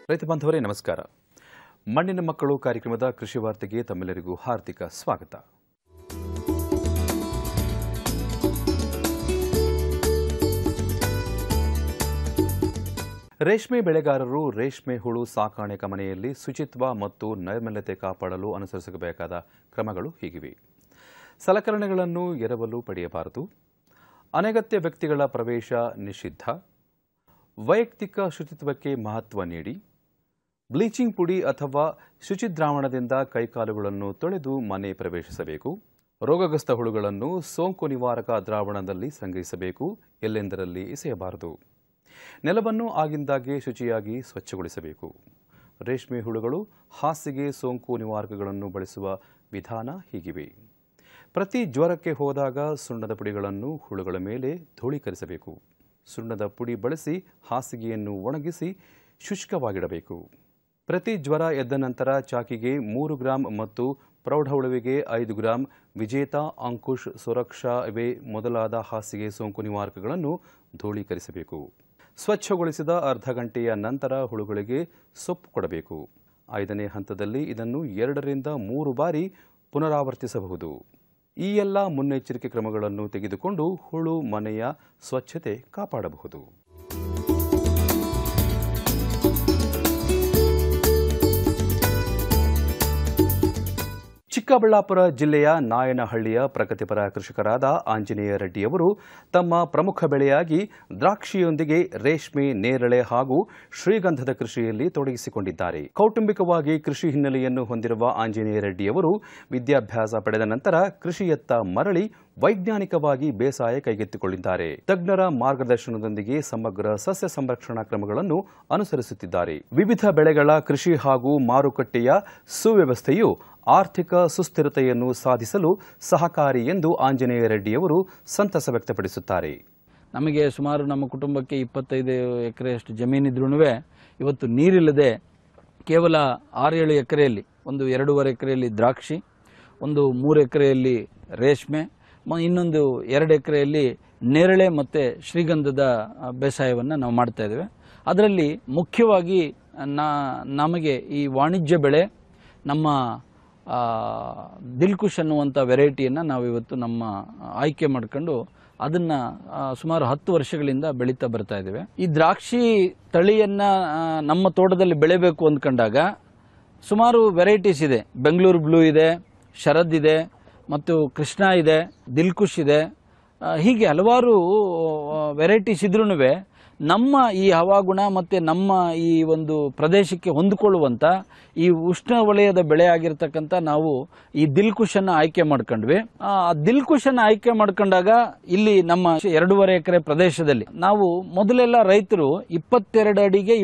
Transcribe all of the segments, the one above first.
ರೈತ ಬಾಂಧವರೇ ನಮಸ್ಕಾರ. ಮಣ್ಣಿನ ಮಕ್ಕಳು ಕಾರ್ಯಕ್ರಮದ ಕೃಷಿ ವಾರ್ತೆಗೆ ತಮ್ಮೆಲ್ಲರಿಗೂ ಹಾರ್ದಿಕ ಸ್ವಾಗತ. ರೇಷ್ಮೆ ಬೆಳೆಗಾರರು ರೇಷ್ಮೆ ಹುಳು ಸಾಕಾಣೆ ಮನೆಯಲ್ಲಿ ಶುಚಿತ್ವ ಮತ್ತು ನೈರ್ಮಲ್ಯತೆ ಕಾಪಾಡಲು ಅನುಸರಿಸಬೇಕಾದ ಕ್ರಮಗಳು ಹೀಗಿವೆ. ಸಲಕರಣೆಗಳನ್ನು ಎರವಲು ಪಡೆಯಬಾರದು. ಅನಗತ್ಯ ವ್ಯಕ್ತಿಗಳ ಪ್ರವೇಶ ನಿಷಿದ್ಧ. ವೈಯಕ್ತಿಕ ಶುಚಿತ್ವಕ್ಕೆ ಮಹತ್ವ ನೀಡಿ. ಬ್ಲೀಚಿಂಗ್ ಪುಡಿ ಅಥವಾ ಶುಚಿದ್ರಾವಣದಿಂದ ಕೈಕಾಲುಗಳನ್ನು ತೊಳೆದು ಮನೆ ಪ್ರವೇಶಿಸಬೇಕು. ರೋಗಗ್ರಸ್ತ ಹುಳುಗಳನ್ನು ಸೋಂಕು ನಿವಾರಕ ದ್ರಾವಣದಲ್ಲಿ ಸಂಗ್ರಹಿಸಬೇಕು. ಎಲ್ಲೆಂದರಲ್ಲಿ ಎಸೆಯಬಾರದು. ನೆಲವನ್ನು ಆಗಿಂದಾಗೆ ಶುಚಿಯಾಗಿ ಸ್ವಚ್ಛಗೊಳಿಸಬೇಕು. ರೇಷ್ಮೆ ಹುಳುಗಳು ಹಾಸಿಗೆ ಸೋಂಕು ನಿವಾರಕಗಳನ್ನು ಬಳಸುವ ವಿಧಾನ ಹೀಗಿವೆ. ಪ್ರತಿ ಜ್ವರಕ್ಕೆ ಹೋದಾಗ ಸುಣ್ಣದ ಪುಡಿಗಳನ್ನು ಹುಳುಗಳ ಮೇಲೆ ಧೂಳೀಕರಿಸಬೇಕು. ಸುಣ್ಣದ ಪುಡಿ ಬಳಸಿ ಹಾಸಿಗೆಯನ್ನು ಒಣಗಿಸಿ ಶುಷ್ಕವಾಗಿಡಬೇಕು. ಪ್ರತಿ ಜ್ವರ ಎದ್ದ ನಂತರ ಚಾಕಿಗೆ 3 ಗ್ರಾಂ ಮತ್ತು ಪ್ರೌಢಹುಳುವಿಗೆ 5 ಗ್ರಾಂ ವಿಜೇತ, ಅಂಕುಶ್, ಸುರಕ್ಷಾ ಇವೇ ಮೊದಲಾದ ಹಾಸಿಗೆ ಸೋಂಕು ನಿವಾರಕಗಳನ್ನು ಧೂಳೀಕರಿಸಬೇಕು. ಸ್ವಚ್ಛಗೊಳಿಸಿದ ಅರ್ಧ ಗಂಟೆಯ ನಂತರ ಹುಳುಗಳಿಗೆ ಸೊಪ್ಪು ಕೊಡಬೇಕು. 5ನೇ ಹಂತದಲ್ಲಿ ಇದನ್ನು 2 ರಿಂದ 3 ಬಾರಿ ಪುನರಾವರ್ತಿಸಬಹುದು. ಈ ಎಲ್ಲ ಮುನ್ನೆಚ್ಚರಿಕೆ ಕ್ರಮಗಳನ್ನು ತೆಗೆದುಕೊಂಡು ಹುಳು ಮನೆಯ ಸ್ವಚ್ಛತೆ ಕಾಪಾಡಬಹುದು. ಚಿಕ್ಕಬಳ್ಳಾಪುರ ಜಿಲ್ಲೆಯ ನಾಯನಹಳ್ಳಿಯ ಪ್ರಗತಿಪರ ಕೃಷಿಕರಾದ ಆಂಜನೇಯ ರೆಡ್ಡಿಯವರು ತಮ್ಮ ಪ್ರಮುಖ ಬೆಳೆಯಾಗಿ ದ್ರಾಕ್ಷಿಯೊಂದಿಗೆ ರೇಷ್ಮೆ, ನೇರಳೆ ಹಾಗೂ ಶ್ರೀಗಂಧದ ಕೃಷಿಯಲ್ಲಿ ತೊಡಗಿಸಿಕೊಂಡಿದ್ದಾರೆ. ಕೌಟುಂಬಿಕವಾಗಿ ಕೃಷಿ ಹಿನ್ನೆಲೆಯನ್ನು ಹೊಂದಿರುವ ಆಂಜನೇಯ ರೆಡ್ಡಿಯವರು ವಿದ್ಯಾಭ್ಯಾಸ ಪಡೆದ ನಂತರ ಕೃಷಿಯತ್ತ ಮರಳಿ ವೈಜ್ಞಾನಿಕವಾಗಿ ಬೇಸಾಯ ಕೈಗೆತ್ತಿಕೊಂಡಿದ್ದಾರೆ. ತಜ್ಞರ ಮಾರ್ಗದರ್ಶನದೊಂದಿಗೆ ಸಮಗ್ರ ಸಸ್ಯ ಸಂರಕ್ಷಣಾ ಕ್ರಮಗಳನ್ನು ಅನುಸರಿಸುತ್ತಿದ್ದಾರೆ. ವಿವಿಧ ಬೆಳೆಗಳ ಕೃಷಿ ಹಾಗೂ ಮಾರುಕಟ್ಟೆಯ ಸುವ್ಯವಸ್ಥೆಯು ಆರ್ಥಿಕ ಸುಸ್ಥಿರತೆಯನ್ನು ಸಾಧಿಸಲು ಸಹಕಾರಿ ಎಂದು ಆಂಜನೇಯ ರೆಡ್ಡಿಯವರು ಸಂತಸ ವ್ಯಕ್ತಪಡಿಸುತ್ತಾರೆ. ನಮಗೆ ಸುಮಾರು ನಮ್ಮ ಕುಟುಂಬಕ್ಕೆ 25 ಎಕರೆಯಷ್ಟು ಜಮೀನಿದ್ರೂ ಇವತ್ತು ನೀರಿಲ್ಲದೆ ಕೇವಲ 6-7 ಎಕರೆಯಲ್ಲಿ, ಒಂದು 2.5 ಎಕರೆಯಲ್ಲಿ ದ್ರಾಕ್ಷಿ, ಒಂದು 3 ಎಕರೆಯಲ್ಲಿ ರೇಷ್ಮೆ, ಇನ್ನೊಂದು 2 ಎಕರೆಯಲ್ಲಿ ನೇರಳೆ ಮತ್ತು ಶ್ರೀಗಂಧದ ಬೇಸಾಯವನ್ನು ನಾವು ಮಾಡ್ತಾ ಇದ್ದೇವೆ. ಅದರಲ್ಲಿ ಮುಖ್ಯವಾಗಿ ನಮಗೆ ಈ ವಾಣಿಜ್ಯ ಬೆಳೆ ನಮ್ಮ ದಿಲ್ಕುಶ್ ಅನ್ನುವಂಥ ವೆರೈಟಿಯನ್ನು ನಾವಿವತ್ತು ನಮ್ಮ ಆಯ್ಕೆ ಮಾಡ್ಕೊಂಡು ಅದನ್ನು ಸುಮಾರು 10 ವರ್ಷಗಳಿಂದ ಬೆಳೀತಾ ಬರ್ತಾ ಇದ್ದೇವೆ. ಈ ದ್ರಾಕ್ಷಿ ತಳಿಯನ್ನು ನಮ್ಮ ತೋಟದಲ್ಲಿ ಬೆಳೆಯಬೇಕು ಅಂದ್ಕೊಂಡಾಗ ಸುಮಾರು ವೆರೈಟೀಸ್ ಇದೆ. ಬೆಂಗಳೂರು ಬ್ಲೂ ಇದೆ, ಶರದ್ ಇದೆ, ಮತ್ತು ಕೃಷ್ಣ ಇದೆ, ದಿಲ್ಕುಶ್ ಇದೆ, ಹೀಗೆ ಹಲವಾರು ವೆರೈಟೀಸ್ ಇದ್ರೂ ನಮ್ಮ ಈ ಹವಾಗುಣ ಮತ್ತು ನಮ್ಮ ಈ ಒಂದು ಪ್ರದೇಶಕ್ಕೆ ಹೊಂದಿಕೊಳ್ಳುವಂಥ ಈ ಉಷ್ಣ ವಲಯದ ಬೆಳೆ ಆಗಿರ್ತಕ್ಕಂಥ ನಾವು ಈ ದಿಲ್ಕುಶನ್ನು ಆಯ್ಕೆ ಮಾಡ್ಕೊಂಡ್ವಿ. ಆ ದಿಲ್ಕುಶನ್ನು ಆಯ್ಕೆ ಮಾಡ್ಕೊಂಡಾಗ ಇಲ್ಲಿ ನಮ್ಮ 2.5 ಎಕರೆ ಪ್ರದೇಶದಲ್ಲಿ ನಾವು ಮೊದಲೆಲ್ಲ ರೈತರು 22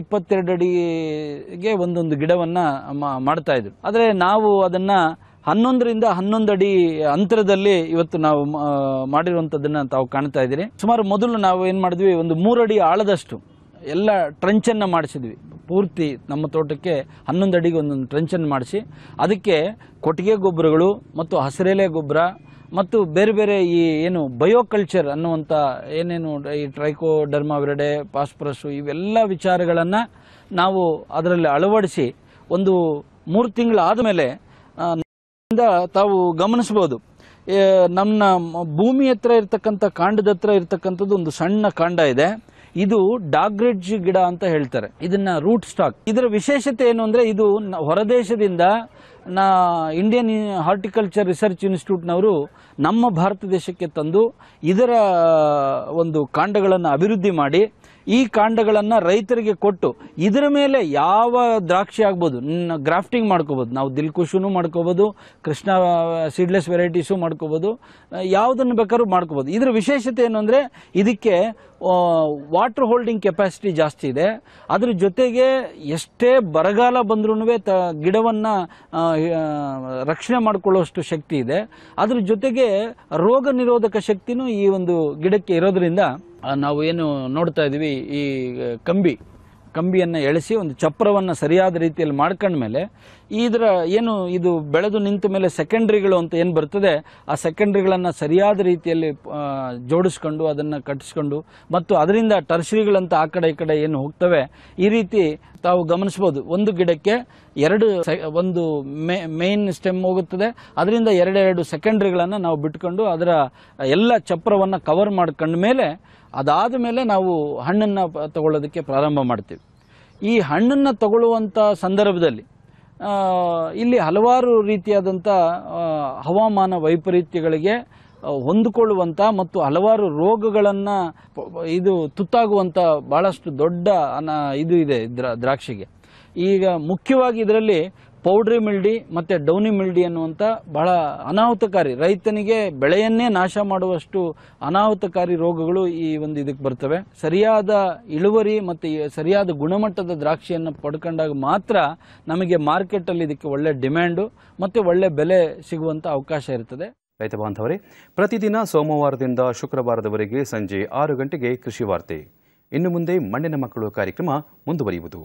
ಅಡಿಗೆ ಒಂದೊಂದು ಗಿಡವನ್ನು ಮಾಡ್ತಾ ಇದ್ರು. ಆದರೆ ನಾವು ಅದನ್ನು 11 ರಿಂದ 11 ಅಡಿ ಅಂತರದಲ್ಲಿ ಇವತ್ತು ನಾವು ಮಾಡಿರುವಂಥದ್ದನ್ನು ತಾವು ಕಾಣ್ತಾ ಇದ್ದೀರಿ. ಸುಮಾರು ಮೊದಲು ನಾವು ಏನು ಮಾಡಿದ್ವಿ, ಒಂದು 3 ಅಡಿ ಆಳದಷ್ಟು ಎಲ್ಲ ಟ್ರಂಚನ್ನು ಮಾಡಿಸಿದ್ವಿ. ಪೂರ್ತಿ ನಮ್ಮ ತೋಟಕ್ಕೆ 11 ಅಡಿಗೆ ಒಂದೊಂದು ಟ್ರಂಚನ್ನು ಮಾಡಿಸಿ ಅದಕ್ಕೆ ಕೊಟ್ಟಿಗೆ ಗೊಬ್ಬರಗಳು ಮತ್ತು ಹಸಿರೆಲೆ ಗೊಬ್ಬರ ಮತ್ತು ಬೇರೆ ಬೇರೆ ಈ ಏನು ಬಯೋಕಲ್ಚರ್ ಅನ್ನುವಂಥ ಏನೇನು ಈ ಟ್ರೈಕೋಡರ್ಮಾ ವಿರಡೆ, ಫಾಸ್ಫರಸ್ಸು ಇವೆಲ್ಲ ವಿಚಾರಗಳನ್ನು ನಾವು ಅದರಲ್ಲಿ ಅಳವಡಿಸಿ ಒಂದು 3 ತಿಂಗಳಾದ ಮೇಲೆ ತಾವು ಗಮನಿಸಬಹುದು, ನಮ್ಮ ಭೂಮಿ ಹತ್ರ ಇರ್ತಕ್ಕಂಥ ಕಾಂಡದ ಹತ್ರ ಇರ್ತಕ್ಕಂಥದ್ದು ಒಂದು ಸಣ್ಣ ಕಾಂಡ ಇದೆ. ಇದು ಡಾಗ್ರೆಡ್ಜ್ ಗಿಡ ಅಂತ ಹೇಳ್ತಾರೆ. ಇದನ್ನ ರೂಟ್ ಸ್ಟಾಕ್. ಇದರ ವಿಶೇಷತೆ ಏನು ಅಂದರೆ, ಇದು ಹೊರದೇಶದಿಂದ ಇಂಡಿಯನ್ ಹಾರ್ಟಿಕಲ್ಚರ್ ರಿಸರ್ಚ್ ಇನ್ಸ್ಟಿಟ್ಯೂಟ್ನವರು ನಮ್ಮ ಭಾರತ ದೇಶಕ್ಕೆ ತಂದು ಇದರ ಒಂದು ಕಾಂಡಗಳನ್ನು ಅಭಿವೃದ್ಧಿ ಮಾಡಿ ಈ ಕಾಂಡಗಳನ್ನು ರೈತರಿಗೆ ಕೊಟ್ಟು ಇದರ ಮೇಲೆ ಯಾವ ದ್ರಾಕ್ಷಿ ಆಗ್ಬೋದು, ಗ್ರಾಫ್ಟಿಂಗ್ ಮಾಡ್ಕೋಬೋದು. ನಾವು ದಿಲ್ಕುಶೂ ಮಾಡ್ಕೋಬೋದು, ಕೃಷ್ಣ ಸೀಡ್ಲೆಸ್ ವೆರೈಟೀಸು ಮಾಡ್ಕೋಬೋದು, ಯಾವುದನ್ನು ಬೇಕಾದ್ರೂ ಮಾಡ್ಕೋಬೋದು. ಇದರ ವಿಶೇಷತೆ ಏನು ಅಂದರೆ, ಇದಕ್ಕೆ ವಾಟರ್ ಹೋಲ್ಡಿಂಗ್ ಕೆಪಾಸಿಟಿ ಜಾಸ್ತಿ ಇದೆ. ಅದ್ರ ಜೊತೆಗೆ ಎಷ್ಟೇ ಬರಗಾಲ ಬಂದ್ರೂ ಗಿಡವನ್ನು ರಕ್ಷಣೆ ಮಾಡಿಕೊಳ್ಳುವಷ್ಟು ಶಕ್ತಿ ಇದೆ. ಅದ್ರ ಜೊತೆಗೆ ರೋಗ ನಿರೋಧಕ ಶಕ್ತಿನೂ ಈ ಒಂದು ಗಿಡಕ್ಕೆ ಇರೋದ್ರಿಂದ ನಾವು ಏನು ನೋಡ್ತಾ ಇದ್ದೀವಿ, ಈ ಕಂಬಿಯನ್ನು ಎಳೆಸಿ ಒಂದು ಚಪ್ರವನ್ನು ಸರಿಯಾದ ರೀತಿಯಲ್ಲಿ ಮಾಡ್ಕೊಂಡ್ಮೇಲೆ ಇದರ ಏನು ಇದು ಬೆಳೆದು ನಿಂತ ಮೇಲೆ ಸೆಕೆಂಡ್ರಿಗಳು ಅಂತ ಏನು ಬರ್ತದೆ ಆ ಸೆಕೆಂಡ್ರಿಗಳನ್ನು ಸರಿಯಾದ ರೀತಿಯಲ್ಲಿ ಜೋಡಿಸ್ಕೊಂಡು ಅದನ್ನು ಕಟ್ಟಿಸ್ಕೊಂಡು ಮತ್ತು ಅದರಿಂದ ಟರ್ಷರಿಗಳಂತ ಆ ಕಡೆ ಈ ಕಡೆ ಏನು ಹೋಗ್ತವೆ ಈ ರೀತಿ ತಾವು ಗಮನಿಸ್ಬೋದು. ಒಂದು ಗಿಡಕ್ಕೆ ಒಂದು ಮೇನ್ ಸ್ಟೆಮ್ ಹೋಗುತ್ತದೆ, ಅದರಿಂದ ಎರಡೆರಡು ಸೆಕೆಂಡ್ರಿಗಳನ್ನು ನಾವು ಬಿಟ್ಕೊಂಡು ಅದರ ಎಲ್ಲ ಚಪ್ರವನ್ನು ಕವರ್ ಮಾಡ್ಕೊಂಡ ಮೇಲೆ ಅದಾದ ಮೇಲೆ ನಾವು ಹಣ್ಣನ್ನು ತಗೊಳ್ಳೋದಕ್ಕೆ ಪ್ರಾರಂಭ ಮಾಡ್ತೀವಿ. ಈ ಹಣ್ಣನ್ನು ತಗೊಳ್ಳುವಂಥ ಸಂದರ್ಭದಲ್ಲಿ ಇಲ್ಲಿ ಹಲವಾರು ರೀತಿಯಾದಂಥ ಹವಾಮಾನ ವೈಪರೀತ್ಯಗಳಿಗೆ ಹೊಂದಿಕೊಳ್ಳುವಂಥ ಮತ್ತು ಹಲವಾರು ರೋಗಗಳನ್ನು ತುತ್ತಾಗುವಂಥ ಭಾಳಷ್ಟು ದೊಡ್ಡ ಇದು ಇದೆ ದ್ರಾಕ್ಷಿಗೆ. ಈಗ ಮುಖ್ಯವಾಗಿ ಇದರಲ್ಲಿ ಪೌಡ್ರಿ ಮಿಲ್ಡಿ ಮತ್ತು ಡೌನಿ ಮಿಲ್ಡಿ ಅನ್ನುವಂಥ ಬಹಳ ಅನಾಹುತಕಾರಿ, ರೈತನಿಗೆ ಬೆಳೆಯನ್ನೇ ನಾಶ ಮಾಡುವಷ್ಟು ಅನಾಹುತಕಾರಿ ರೋಗಗಳು ಈ ಒಂದು ಇದಕ್ಕೆ ಬರ್ತವೆ. ಸರಿಯಾದ ಇಳುವರಿ ಮತ್ತು ಸರಿಯಾದ ಗುಣಮಟ್ಟದ ದ್ರಾಕ್ಷಿಯನ್ನು ಪಡ್ಕೊಂಡಾಗ ಮಾತ್ರ ನಮಗೆ ಮಾರ್ಕೆಟಲ್ಲಿ ಇದಕ್ಕೆ ಒಳ್ಳೆ ಡಿಮ್ಯಾಂಡು ಮತ್ತು ಒಳ್ಳೆ ಬೆಲೆ ಸಿಗುವಂಥ ಅವಕಾಶ ಇರ್ತದೆ. ರೈತ ಬಾಂಧವರೇ, ಪ್ರತಿದಿನ ಸೋಮವಾರದಿಂದ ಶುಕ್ರವಾರದವರೆಗೆ ಸಂಜೆ 6 ಗಂಟೆಗೆ ಕೃಷಿ ವಾರ್ತೆ. ಇನ್ನು ಮುಂದೆ ಮಣ್ಣಿನ ಮಕ್ಕಳು ಕಾರ್ಯಕ್ರಮ ಮುಂದುವರಿಯುವುದು.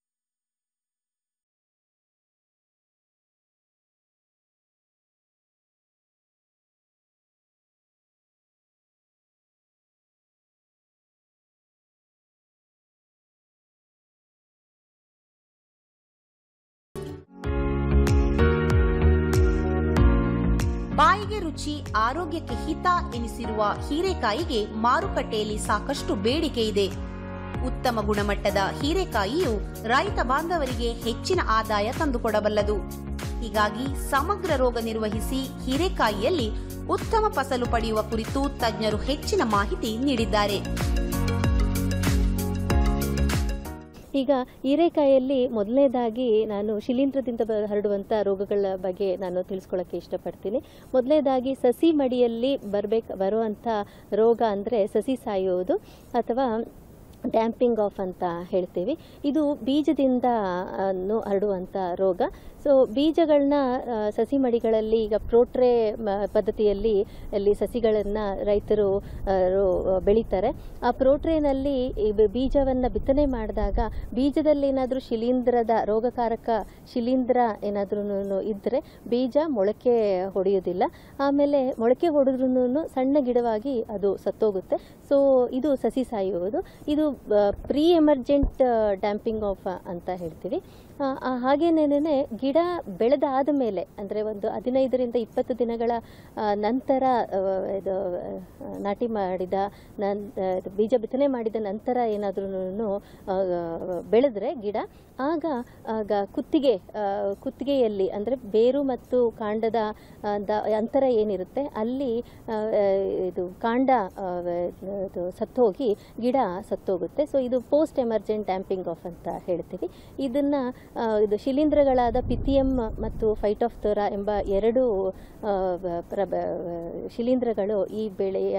ಬಾಯಿಗೆ ರುಚಿ, ಆರೋಗ್ಯಕ್ಕೆ ಹಿತ ಎನಿಸಿರುವ ಹೀರೆಕಾಯಿಗೆ ಮಾರುಕಟ್ಟೆಯಲ್ಲಿ ಸಾಕಷ್ಟು ಬೇಡಿಕೆ ಇದೆ. ಉತ್ತಮ ಗುಣಮಟ್ಟದ ಹೀರೆಕಾಯಿಯು ರೈತ ಬಾಂಧವರಿಗೆ ಹೆಚ್ಚಿನ ಆದಾಯ ತಂದುಕೊಡಬಲ್ಲದು. ಹೀಗಾಗಿ ಸಮಗ್ರ ರೋಗ ನಿರ್ವಹಿಸಿ ಹೀರೆಕಾಯಿಯಲ್ಲಿ ಉತ್ತಮ ಫಸಲು ಪಡೆಯುವ ಕುರಿತು ತಜ್ಞರು ಹೆಚ್ಚಿನ ಮಾಹಿತಿ ನೀಡಿದ್ದಾರೆ. ಈಗ ಹೀರೆಕಾಯಲ್ಲಿ ಮೊದಲನೇದಾಗಿ ನಾನು ಶಿಲೀಂಧ್ರದಿಂದ ಹರಡುವಂಥ ರೋಗಗಳ ಬಗ್ಗೆ ನಾನು ತಿಳಿಸ್ಕೊಳ್ಳೋಕ್ಕೆ ಇಷ್ಟಪಡ್ತೀನಿ. ಮೊದಲನೇದಾಗಿ ಸಸಿ ಮಡಿಯಲ್ಲಿ ಬರುವಂಥ ರೋಗ ಅಂದರೆ ಸಸಿ ಸಾಯೋದು ಅಥವಾ ಡ್ಯಾಂಪಿಂಗ್ ಆಫ್ ಅಂತ ಹೇಳ್ತೀವಿ. ಇದು ಬೀಜದಿಂದ ಹರಡುವಂಥ ರೋಗ. ಸೊ ಬೀಜಗಳನ್ನ ಸಸಿ ಮಡಿಗಳಲ್ಲಿ ಈಗ ಪ್ರೋಟ್ರೆ ಪದ್ಧತಿಯಲ್ಲಿ ಅಲ್ಲಿ ಸಸಿಗಳನ್ನು ರೈತರು ಬೆಳೀತಾರೆ. ಆ ಪ್ರೋಟ್ರೇನಲ್ಲಿ ಬೀಜವನ್ನು ಬಿತ್ತನೆ ಮಾಡಿದಾಗ ಬೀಜದಲ್ಲಿ ಏನಾದರೂ ಶಿಲೀಂಧ್ರದ ರೋಗಕಾರಕ ಶಿಲೀಂಧ್ರ ಏನಾದ್ರೂ ಇದ್ದರೆ ಬೀಜ ಮೊಳಕೆ ಹೊಡೆಯೋದಿಲ್ಲ. ಆಮೇಲೆ ಮೊಳಕೆ ಹೊಡೆದ್ರೂ ಸಣ್ಣ ಗಿಡವಾಗಿ ಅದು ಸತ್ತೋಗುತ್ತೆ. ಸೊ ಇದು ಸಸಿ ಸಾಯುವುದು. ಇದು ಪ್ರೀ ಎಮರ್ಜೆಂಟ್ ಡ್ಯಾಂಪಿಂಗ್ ಆಫ್ ಅಂತ ಹೇಳ್ತೀವಿ. ಹಾಗೇನೇನೆ ಗಿಡ ಬೆಳೆದಾದ ಮೇಲೆ ಅಂದರೆ ಒಂದು 15ರಿಂದ 20 ದಿನಗಳ ನಂತರ ಇದು ನಾಟಿ ಮಾಡಿದ ಬೀಜ ಬಿತ್ತನೆ ಮಾಡಿದ ನಂತರ ಏನಾದ್ರೂ ಬೆಳೆದ್ರೆ ಗಿಡ ಆಗ ಕುತ್ತಿಗೆಯಲ್ಲಿ ಅಂದರೆ ಬೇರು ಮತ್ತು ಕಾಂಡದ ಅಂತರ ಏನಿರುತ್ತೆ ಅಲ್ಲಿ ಇದು ಕಾಂಡ ಸತ್ತೋಗಿ ಗಿಡ ಸತ್ತೋಗುತ್ತೆ. ಸೊ ಇದು ಪೋಸ್ಟ್ ಎಮರ್ಜೆಂಟ್ ಡ್ಯಾಂಪಿಂಗ್ ಆಫ್ ಅಂತ ಹೇಳ್ತೀವಿ. ಇದು ಶಿಲೀಂಧ್ರಗಳಾದ ಪಿಥಿಯಂ ಮತ್ತು ಫೈಟೋಫ್ಥೋರಾ ಎಂಬ 2 ಶಿಲೀಂಧ್ರಗಳು ಈ ಬೆಳೆಯ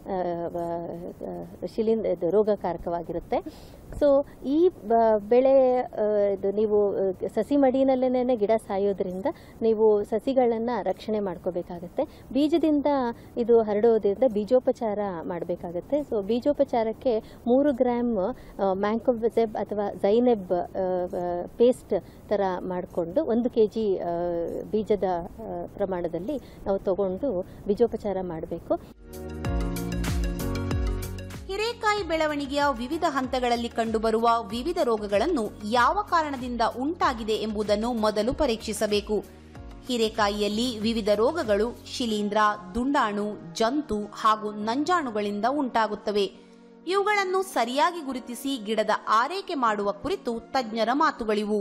ರೋಗಕಾರಕವಾಗಿರುತ್ತೆ. ಸೊ ಈ ಬೆಳೆ ನೀವು ಸಸಿ ಮಡಿನಲ್ಲೇನೆ ಗಿಡ ಸಾಯೋದ್ರಿಂದ ನೀವು ಸಸಿಗಳನ್ನು ರಕ್ಷಣೆ ಮಾಡ್ಕೋಬೇಕಾಗತ್ತೆ. ಬೀಜದಿಂದ ಇದು ಹರಡೋದ್ರಿಂದ ಬೀಜೋಪಚಾರ ಮಾಡಬೇಕಾಗತ್ತೆ. ಸೊ ಬೀಜೋಪಚಾರಕ್ಕೆ 3 ಗ್ರಾಮ್ ಮ್ಯಾಂಕೋಬೆಜೆಬ್ ಅಥವಾ ಝೈನೆಬ್ ಪೇಸ್ಟ್ ಥರ ಮಾಡಿಕೊಂಡು 1 kg ಬೀಜದ ಪ್ರಮಾಣದಲ್ಲಿ ನಾವು ತಗೊಂಡು ಬೀಜೋಪಚಾರ ಮಾಡಬೇಕು. ಹೀರೆಕಾಯಿ ಬೆಳವಣಿಗೆಯ ವಿವಿಧ ಹಂತಗಳಲ್ಲಿ ಕಂಡುಬರುವ ವಿವಿಧ ರೋಗಗಳನ್ನು ಯಾವ ಕಾರಣದಿಂದ ಉಂಟಾಗಿದೆ ಎಂಬುದನ್ನು ಮೊದಲು ಪರೀಕ್ಷಿಸಬೇಕು. ಹೀರೆಕಾಯಿಯಲ್ಲಿ ವಿವಿಧ ರೋಗಗಳು ಶಿಲೀಂಧ್ರ, ದುಂಡಾಣು, ಜಂತು ಹಾಗೂ ನಂಜಾಣುಗಳಿಂದ ಉಂಟಾಗುತ್ತವೆ. ಇವುಗಳನ್ನು ಸರಿಯಾಗಿ ಗುರುತಿಸಿ ಗಿಡದ ಆರೈಕೆ ಮಾಡುವ ಕುರಿತು ತಜ್ಞರ ಮಾತುಗಳಿವು.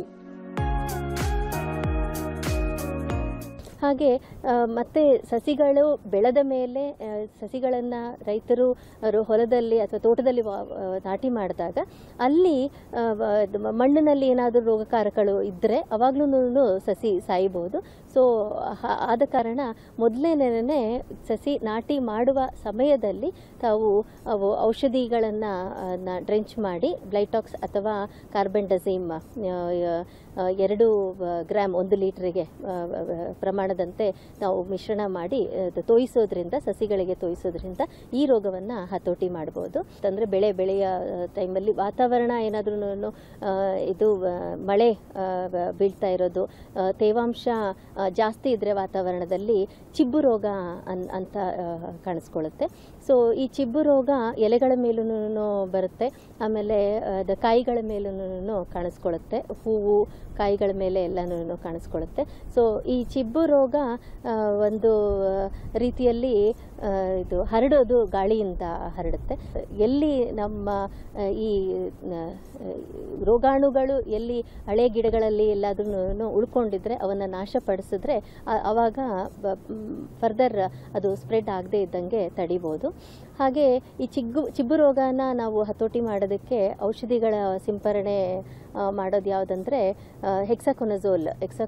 ಹಾಗೆ ಮತ್ತೆ ಸಸಿಗಳು ಬೆಳೆದ ಮೇಲೆ ಸಸಿಗಳನ್ನು ರೈತರು ಹೊಲದಲ್ಲಿ ಅಥವಾ ತೋಟದಲ್ಲಿ ನಾಟಿ ಮಾಡಿದಾಗ ಅಲ್ಲಿ ಮಣ್ಣಿನಲ್ಲಿ ಏನಾದರೂ ರೋಗಕಾರಕಗಳು ಇದ್ದರೆ ಅವಾಗ್ಲೂ ಸಸಿ ಸಾಯಬಹುದು. ಸೊ ಆದ ಕಾರಣ ಮೊದಲೇನೇ ಸಸಿ ನಾಟಿ ಮಾಡುವ ಸಮಯದಲ್ಲಿ ತಾವು ಔಷಧಿಗಳನ್ನು ಡ್ರೆಂಚ್ ಮಾಡಿ ಬ್ಲೈಟಾಕ್ಸ್ ಅಥವಾ ಕಾರ್ಬೆಂಡಜಿಮ್ 2 ಗ್ರಾಮ್ 1 ಲೀಟರ್ಗೆ ಪ್ರಮಾಣ ಕಾಣದಂತೆ ನಾವು ಮಿಶ್ರಣ ಮಾಡಿ ತೋಯಿಸೋದ್ರಿಂದ, ಸಸಿಗಳಿಗೆ ತೋಯಿಸೋದ್ರಿಂದ ಈ ರೋಗವನ್ನು ಹತೋಟಿ ಮಾಡ್ಬೋದು. ಅಂದರೆ ಬೆಳೆಯ ಟೈಮಲ್ಲಿ ವಾತಾವರಣ ಏನಾದ್ರೂ ಇದು ಮಳೆ ಬೀಳ್ತಾ ಇರೋದು, ತೇವಾಂಶ ಜಾಸ್ತಿ ಇದ್ರೆ ವಾತಾವರಣದಲ್ಲಿ ಚಿಬ್ಬು ರೋಗ ಅಂತ ಕಾಣಿಸ್ಕೊಳ್ಳುತ್ತೆ. ಸೊ ಈ ಚಿಬ್ಬು ರೋಗ ಎಲೆಗಳ ಮೇಲೂ ಬರುತ್ತೆ, ಆಮೇಲೆ ಕಾಯಿಗಳ ಮೇಲೂ ಕಾಣಿಸ್ಕೊಳ್ಳುತ್ತೆ, ಹೂವು ಕಾಯಿಗಳ ಮೇಲೆ ಎಲ್ಲನೂ ಕಾಣಿಸ್ಕೊಳ್ಳುತ್ತೆ. ಸೊ ಈ ಚಿಬ್ಬು ರೋಗ ಒಂದು ರೀತಿಯಲ್ಲಿ ಇದು ಹರಡೋದು ಗಾಳಿಯಿಂದ ಹರಡುತ್ತೆ. ಎಲ್ಲಿ ನಮ್ಮ ಈ ರೋಗಾಣುಗಳು ಎಲ್ಲಿ ಹಳೆ ಗಿಡಗಳಲ್ಲಿ ಎಲ್ಲಾದ್ರೂ ಉಳ್ಕೊಂಡಿದ್ರೆ ಅವನ್ನ ನಾಶಪಡಿಸಿದ್ರೆ ಆವಾಗ ಫರ್ದರ್ ಅದು ಸ್ಪ್ರೆಡ್ ಆಗದೆ ಇದ್ದಂಗೆ ತಡಿಬೋದು. ಹಾಗೆ ಈ ಚಿಬ್ಬು ರೋಗನ ನಾವು ಹತೋಟಿ ಮಾಡೋದಕ್ಕೆ ಔಷಧಿಗಳ ಸಿಂಪರಣೆ ಮಾಡೋದು ಯಾವುದಂದ್ರೆ ಹೆಕ್ಸಾಕೊನಜೋಲ್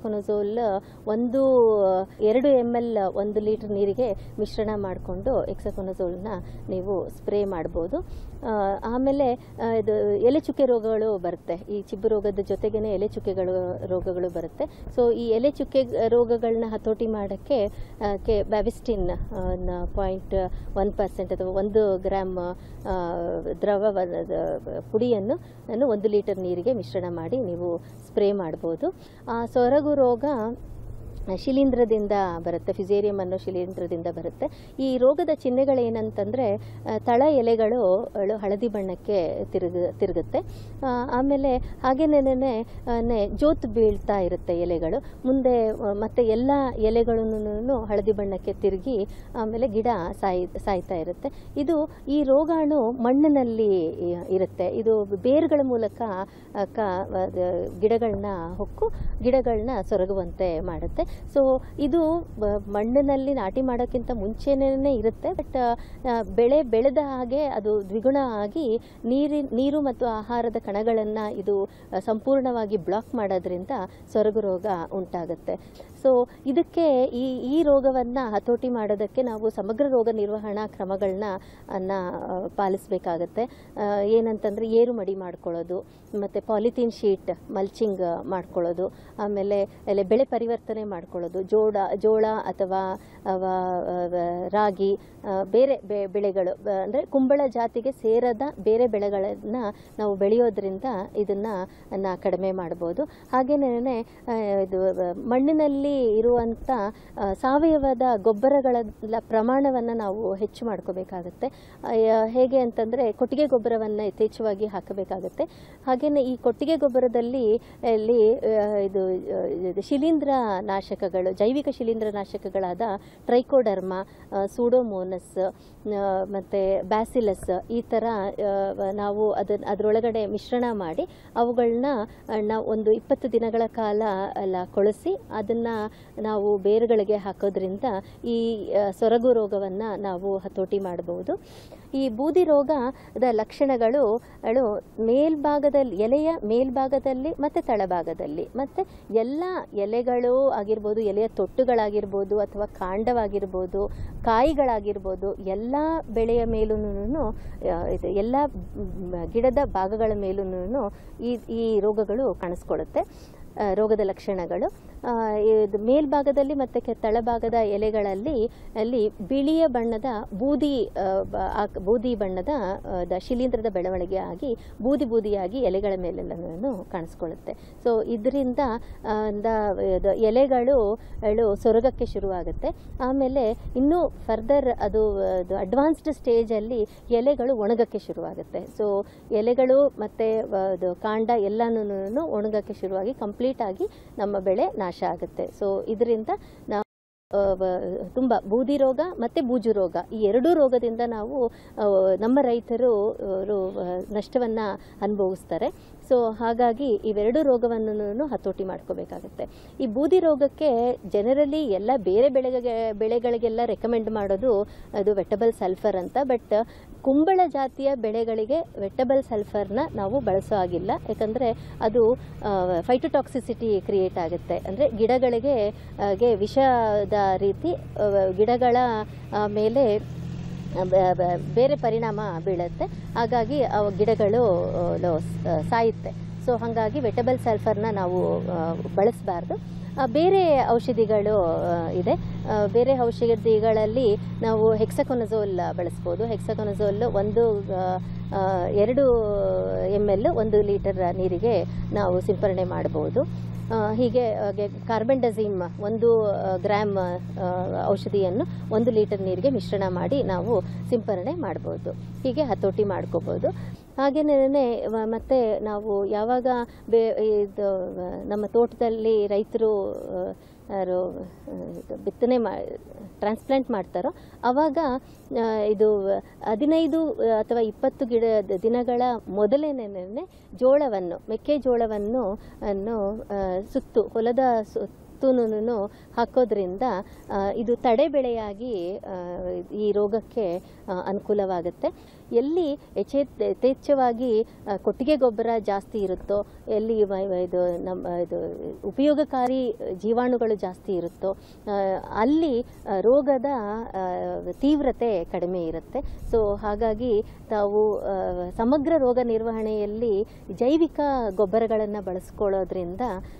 2 ml 1 ಲೀಟರ್ ನೀರಿಗೆ ಮಿಶ್ರಣ ಮಾಡಿಕೊಂಡು ಹೆಕ್ಸಾಕೊನಜೋಲ್ನ ನೀವು ಸ್ಪ್ರೇ ಮಾಡ್ಬೋದು. ಆಮೇಲೆ ಇದು ಎಲೆ ಚುಕ್ಕೆ ರೋಗಗಳು ಬರುತ್ತೆ. ಈ ಚಿಬ್ಬು ರೋಗದ ಜೊತೆಗೇನೆ ಎಲೆ ಚುಕ್ಕೆಗಳು ರೋಗಗಳು ಬರುತ್ತೆ. ಸೊ ಈ ಎಲೆ ಚುಕ್ಕೆ ರೋಗಗಳನ್ನ ಹತೋಟಿ ಮಾಡೋಕ್ಕೆ ಬ್ಯಾವಿಸ್ಟಿನ್ 0.1% ಅಥವಾ 1 ಗ್ರಾಮ್ ದ್ರವ ಪುಡಿಯನ್ನು 1 ಲೀಟರ್ ನೀರಿಗೆ ಮಿಶ್ರಣ ಮಾಡಿ ನೀವು ಸ್ಪ್ರೇ ಮಾಡ್ಬೋದು. ಸೊರಗು ರೋಗ ಶಿಲೀಂಧ್ರದಿಂದ ಬರುತ್ತೆ, ಫಿಸೇರಿಯಂ ಅನ್ನೋ ಶಿಲೀಂಧ್ರದಿಂದ ಬರುತ್ತೆ. ಈ ರೋಗದ ಚಿಹ್ನೆಗಳೇನಂತಂದರೆ ತಳ ಎಲೆಗಳು ಹಳದಿ ಬಣ್ಣಕ್ಕೆ ತಿರುಗುತ್ತೆ. ಆಮೇಲೆ ಹಾಗೇನೇ ಜೋತು ಬೀಳ್ತಾ ಇರುತ್ತೆ ಎಲೆಗಳು, ಮುಂದೆ ಮತ್ತೆ ಎಲ್ಲ ಎಲೆಗಳನ್ನು ಹಳದಿ ಬಣ್ಣಕ್ಕೆ ತಿರುಗಿ ಆಮೇಲೆ ಗಿಡ ಸಾಯ್ತಾ ಇರುತ್ತೆ. ಈ ರೋಗಾಣು ಮಣ್ಣಿನಲ್ಲಿ ಇರುತ್ತೆ. ಇದು ಬೇರುಗಳ ಮೂಲಕ ಗಿಡಗಳನ್ನ ಹೊಕ್ಕು ಗಿಡಗಳನ್ನ ಸೊರಗುವಂತೆ ಮಾಡುತ್ತೆ. ಸೊ ಇದು ಮಣ್ಣಿನಲ್ಲಿ ನಾಟಿ ಮಾಡೋಕ್ಕಿಂತ ಮುಂಚೆನೇ ಇರುತ್ತೆ. ಬಟ್ ಬೆಳೆ ಬೆಳೆದ ಹಾಗೆ ಅದು ದ್ವಿಗುಣ ಆಗಿ ನೀರು ಮತ್ತು ಆಹಾರದ ಕಣಗಳನ್ನು ಇದು ಸಂಪೂರ್ಣವಾಗಿ ಬ್ಲಾಕ್ ಮಾಡೋದ್ರಿಂದ ಸೊರಗು ರೋಗ ಉಂಟಾಗುತ್ತೆ. ಸೊ ಇದಕ್ಕೆ ಈ ರೋಗವನ್ನು ಹತೋಟಿ ಮಾಡೋದಕ್ಕೆ ನಾವು ಸಮಗ್ರ ರೋಗ ನಿರ್ವಹಣಾ ಕ್ರಮಗಳನ್ನ ಪಾಲಿಸಬೇಕಾಗತ್ತೆ. ಏನಂತಂದರೆ ಏರು ಮಡಿ ಮಾಡ್ಕೊಳ್ಳೋದು, ಮತ್ತು ಪಾಲಿಥೀನ್ ಶೀಟ್ ಮಲ್ಚಿಂಗ್ ಮಾಡ್ಕೊಳ್ಳೋದು, ಆಮೇಲೆ ಬೆಳೆ ಪರಿವರ್ತನೆ ಮಾಡ್ಕೊಳ್ಳೋದು, ಜೋಳ ಅಥವಾ ರಾಗಿ, ಬೇರೆ ಬೆಳೆಗಳು ಅಂದರೆ ಕುಂಬಳ ಜಾತಿಗೆ ಸೇರದ ಬೇರೆ ಬೆಳೆಗಳನ್ನು ನಾವು ಬೆಳೆಯೋದ್ರಿಂದ ಇದನ್ನು ಕಡಿಮೆ ಮಾಡ್ಬೋದು. ಹಾಗೇನೇ ಇದು ಮಣ್ಣಿನಲ್ಲಿ ಇರುವಂಥ ಸಾವಯವದ ಗೊಬ್ಬರಗಳ ಪ್ರಮಾಣವನ್ನು ನಾವು ಹೆಚ್ಚು ಮಾಡ್ಕೋಬೇಕಾಗತ್ತೆ. ಹೇಗೆ ಅಂತಂದರೆ ಕೊಟ್ಟಿಗೆ ಗೊಬ್ಬರವನ್ನು ಯಥೇಚ್ಛವಾಗಿ ಹಾಕಬೇಕಾಗತ್ತೆ. ಹಾಗೆಯೇ ಈ ಕೊಟ್ಟಿಗೆ ಗೊಬ್ಬರದಲ್ಲಿ ಇದು ಶಿಲೀಂಧ್ರ ನಾಶಕಗಳು, ಜೈವಿಕ ಶಿಲೀಂಧ್ರ ನಾಶಕಗಳಾದ ಟ್ರೈಕೋಡರ್ಮಾ, ಸೂಡೋಮೋನಸ್ ಮತ್ತು ಬ್ಯಾಸಿಲಸ್ ಈ ಥರ ನಾವು ಅದರೊಳಗಡೆ ಮಿಶ್ರಣ ಮಾಡಿ ಅವುಗಳನ್ನ ನಾವು ಒಂದು 20 ದಿನಗಳ ಕಾಲ ಕೊಳೆಸಿ ಅದನ್ನು ನಾವು ಬೇರುಗಳಿಗೆ ಹಾಕೋದ್ರಿಂದ ಈ ಸೊರಗು ರೋಗವನ್ನು ನಾವು ಹತೋಟಿ ಮಾಡಬಹುದು. ಈ ಬೂದಿ ರೋಗದ ಲಕ್ಷಣಗಳು ಎಲೆಯ ಮೇಲ್ಭಾಗದಲ್ಲಿ ಮತ್ತು ತಳಭಾಗದಲ್ಲಿ ಮತ್ತು ಎಲ್ಲ ಎಲೆಗಳು ಆಗಿರ್ಬೋದು, ಎಲೆಯ ತೊಟ್ಟುಗಳಾಗಿರ್ಬೋದು ಅಥವಾ ಕಾಂಡವಾಗಿರ್ಬೋದು, ಕಾಯಿಗಳಾಗಿರ್ಬೋದು, ಎಲ್ಲ ಬೆಳೆಯ ಮೇಲೂ ಎಲ್ಲ ಗಿಡದ ಭಾಗಗಳ ಮೇಲೂ ಈ ರೋಗಗಳು ಕಾಣಿಸ್ಕೊಳ್ಳುತ್ತೆ. ರೋಗದ ಲಕ್ಷಣಗಳು ಮೇಲ್ಭಾಗದಲ್ಲಿ ಮತ್ತು ತಳಭಾಗದ ಎಲೆಗಳಲ್ಲಿ ಬಿಳಿಯ ಬಣ್ಣದ ಬೂದಿ ಬಣ್ಣದ ಶಿಲೀಂಧ್ರದ ಬೆಳವಣಿಗೆ ಆಗಿ ಬೂದಿಯಾಗಿ ಎಲೆಗಳ ಮೇಲೆಲ್ಲನೂ ಕಾಣಿಸ್ಕೊಳ್ಳುತ್ತೆ. ಸೊ ಇದರಿಂದ ಎಲೆಗಳು ಸೊರಗಕ್ಕೆ ಶುರುವಾಗುತ್ತೆ. ಆಮೇಲೆ ಇನ್ನೂ ಫರ್ದರ್ ಅದು ಅಡ್ವಾನ್ಸ್ಡ್ ಸ್ಟೇಜಲ್ಲಿ ಎಲೆಗಳು ಒಣಗಕ್ಕೆ ಶುರುವಾಗುತ್ತೆ. ಸೊ ಎಲೆಗಳು ಮತ್ತು ಕಾಂಡ ಎಲ್ಲನೂ ಒಣಗಕ್ಕೆ ಶುರುವಾಗಿ ಕಂಪ್ಲೀಟ್ ಆಗಿ ನಮ್ಮ ಬೆಳೆ ನಾಶ ಆಗುತ್ತೆ. ಸೊ ಇದರಿಂದ ನಾವು ತುಂಬ ಬೂದಿ ರೋಗ ಮತ್ತು ಬೂಜು ರೋಗ ಈ ಎರಡೂ ರೋಗದಿಂದ ನಮ್ಮ ರೈತರು ನಷ್ಟವನ್ನು ಅನುಭವಿಸ್ತಾರೆ. ಸೊ ಹಾಗಾಗಿ ಇವೆರಡು ರೋಗವನ್ನು ಹತೋಟಿ ಮಾಡ್ಕೋಬೇಕಾಗುತ್ತೆ. ಈ ಬೂದಿ ರೋಗಕ್ಕೆ ಜನರಲಿ ಎಲ್ಲ ಬೇರೆ ಬೆಳೆಗಳಿಗೆಲ್ಲ ರೆಕಮೆಂಡ್ ಮಾಡೋದು ಅದು ವೆಟಬಲ್ ಸಲ್ಫರ್ ಅಂತ. ಬಟ್ ಕುಂಬಳ ಜಾತಿಯ ಬೆಳೆಗಳಿಗೆ ವೆಟಬಲ್ ಸಲ್ಫರ್ನ ನಾವು ಬಳಸೋ ಆಗಿಲ್ಲ. ಯಾಕಂದರೆ ಅದು ಫೈಟೋಟಾಕ್ಸಿಸಿಟಿ ಕ್ರಿಯೇಟ್ ಆಗುತ್ತೆ. ಅಂದರೆ ಗಿಡಗಳಿಗೆ ವಿಷದ ರೀತಿ ಗಿಡಗಳ ಮೇಲೆ ಬೇರೆ ಪರಿಣಾಮ ಬೀಳುತ್ತೆ. ಹಾಗಾಗಿ ಅವು ಗಿಡಗಳು ಸಾಯುತ್ತೆ. ಸೊ ಹಾಗಾಗಿ ವೆಟಬಲ್ ಸಲ್ಫರ್ನ ನಾವು ಬಳಸಬಾರ್ದು. ಬೇರೆ ಔಷಧಿಗಳು ಇದೆ. ಬೇರೆ ಔಷಧಿಗಳಲ್ಲಿ ನಾವು ಹೆಕ್ಸಾಕೊನಜೋಲ್ ಬಳಸ್ಬೋದು. ಹೆಕ್ಸಾಕೊನಜೋಲ್ 2 ml 1 ಲೀಟರ್ ನೀರಿಗೆ ನಾವು ಸಿಂಪರಣೆ ಮಾಡಬಹುದು. ಹೀಗೆ ಕಾರ್ಬೆಂಡಜಿಮ್ 1 ಗ್ರಾಮ್ ಔಷಧಿಯನ್ನು 1 ಲೀಟರ್ ನೀರಿಗೆ ಮಿಶ್ರಣ ಮಾಡಿ ನಾವು ಸಿಂಪರಣೆ ಮಾಡ್ಬೋದು. ಹೀಗೆ ಹತೋಟಿ ಮಾಡ್ಕೋಬೋದು. ಹಾಗೇನೇ ಮತ್ತೆ ನಾವು ಯಾವಾಗ ಇದು ನಮ್ಮ ತೋಟದಲ್ಲಿ ರೈತರು ಬಿತ್ತನೆ ಟ್ರಾನ್ಸ್ಪ್ಲಾಂಟ್ ಮಾಡ್ತಾರೋ ಆವಾಗ ಇದು 15 ಅಥವಾ 20 ದಿನಗಳ ಮೊದಲೇನೆ ಮೆಕ್ಕೆಜೋಳವನ್ನು ಹೊಲದ ಸುತ್ತೂನು ಹಾಕೋದ್ರಿಂದ ಇದು ತಡೆ ಬೆಳೆಯಾಗಿ ಈ ರೋಗಕ್ಕೆ ಅನುಕೂಲವಾಗುತ್ತೆ. ಎಲ್ಲಿ ಯಥೇಚ್ಛವಾಗಿ ಕೊಟ್ಟಿಗೆ ಗೊಬ್ಬರ ಜಾಸ್ತಿ ಇರುತ್ತೋ, ಎಲ್ಲಿ ಇದು ಉಪಯೋಗಕಾರಿ ಜೀವಾಣುಗಳು ಜಾಸ್ತಿ ಇರುತ್ತೋ ಅಲ್ಲಿ ರೋಗದ ತೀವ್ರತೆ ಕಡಿಮೆ ಇರುತ್ತೆ. ಸೊ ಹಾಗಾಗಿ ತಾವು ಸಮಗ್ರ ರೋಗ ನಿರ್ವಹಣೆಯಲ್ಲಿ ಜೈವಿಕ ಗೊಬ್ಬರಗಳನ್ನು ಬಳಸ್ಕೊಳ್ಳೋದ್ರಿಂದ